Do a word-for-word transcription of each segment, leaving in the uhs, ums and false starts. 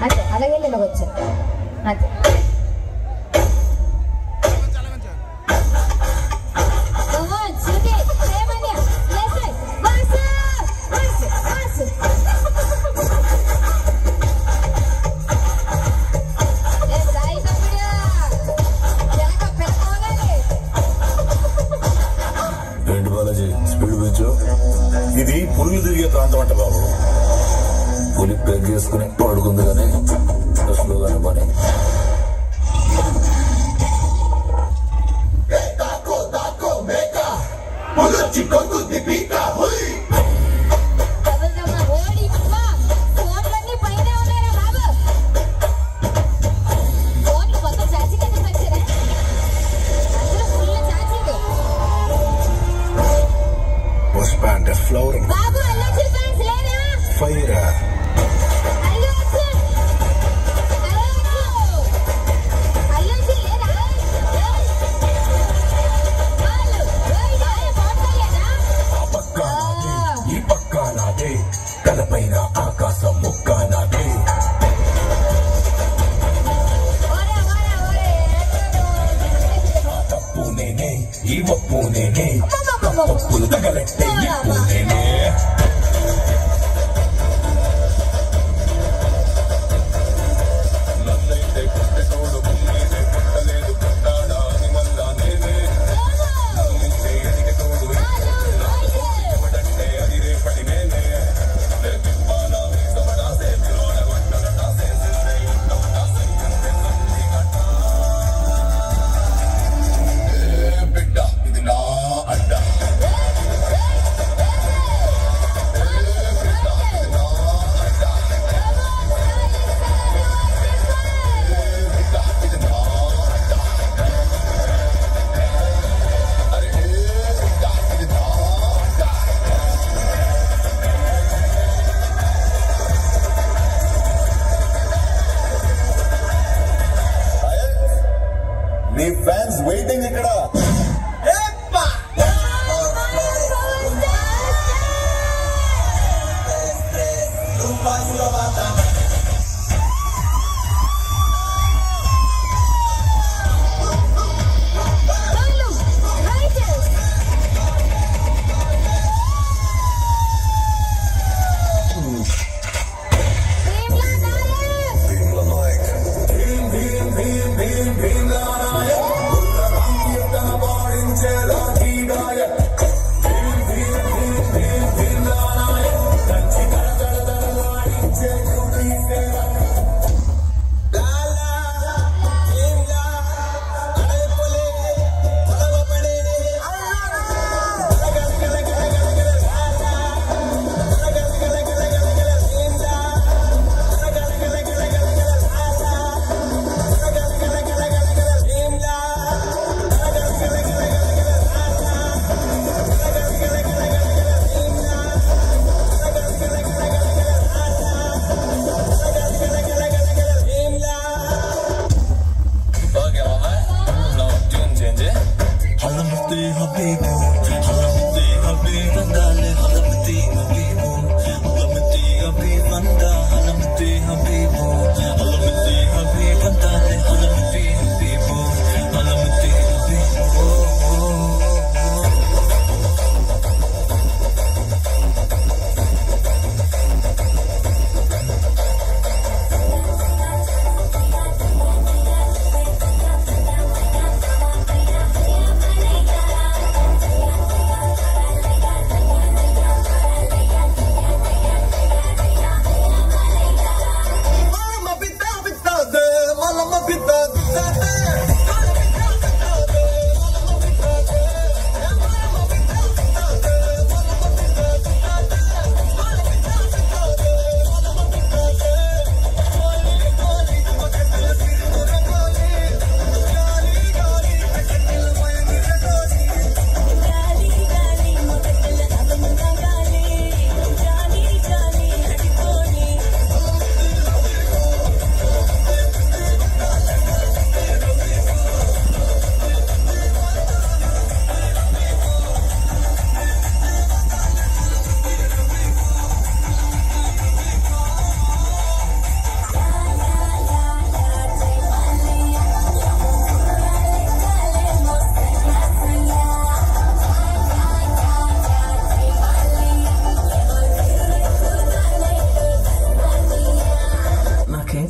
అంతే అలాగే ఇలా వచ్చాను అంతే స్పీడ్ పెంచు. ఇది పురుగులు తిరిగే ప్రాంతం అంట బాబు. పులి పెగ్ చేసుకుని పడుకుంది కానీ స్లోగానే పని.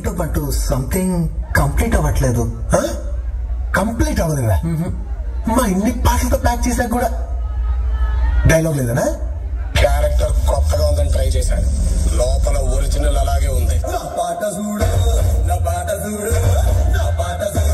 ఏంటో బట్ సంథింగ్ కంప్లీట్ అవ్వట్లేదు. కంప్లీట్ అవ్వలేదా? మా ఇన్ని పాటలతో ప్యాక్ చేశాక కూడా డైలాగ్ లేదనా? క్యారెక్టర్ కొత్తగా ఉందని ట్రై చేశాను, లోపల ఒరిజినల్ అలాగే ఉంది. నా పాట చూడు, నా పాట చూడు, నా పాట చూడు.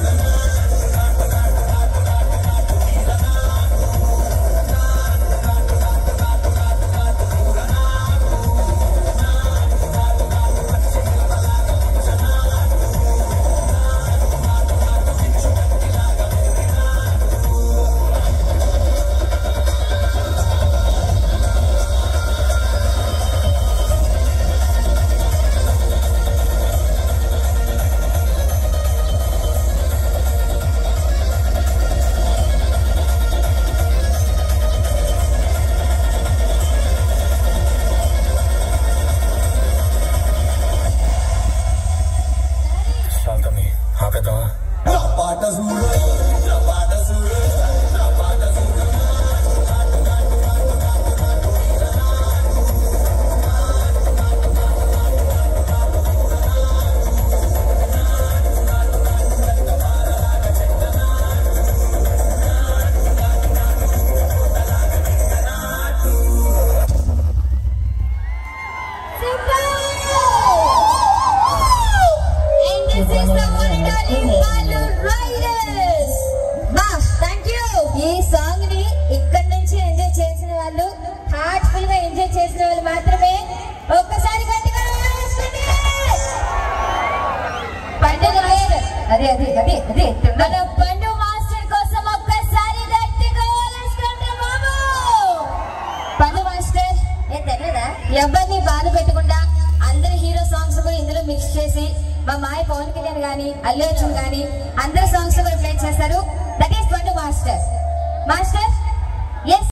శాంతమి ఆపేద్దామా? నా పాట చూడు, నా పాట చూడు, నా పాట చూడు. ఈ సాంగ్ ని ఇక్కడ నుంచి ఎంజాయ్ చేసిన వాళ్ళు, హార్ట్ఫుల్ గా ఎంజాయ్ చేసిన వాళ్ళు మాత్రమే ఒక్కసారి గట్టిగా వేసుకోండి. పండుగ మాస్టర్, అదే అదే అదే అదే మన పండు మాస్టర్ కోసం ఒక్కసారి గట్టిగా వేసుకోండి బాబు. పండు మాస్టర్ ఏ తెలియదా? ఎవరిని బాధ పెట్టకుండా అందరి హీరో సాంగ్స్ కూడా ఇందులో మిక్స్ చేసి మా మాయ పవన్ కళ్యాణ్ గానీ అల్లు అర్జున్ గానీ అందరి సాంగ్స్ కూడా ప్లే చేశారు. That is Pandu master. Master